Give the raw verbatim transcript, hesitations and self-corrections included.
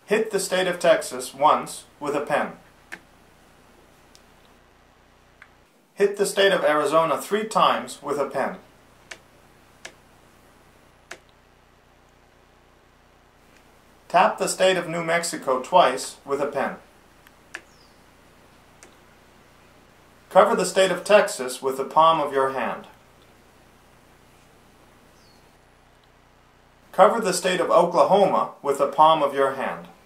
Hit the state of Texas once with a pen. Hit the state of Arizona three times with a pen. Tap the state of New Mexico twice with a pen. Cover the state of Texas with the palm of your hand. Cover the state of Oklahoma with the palm of your hand.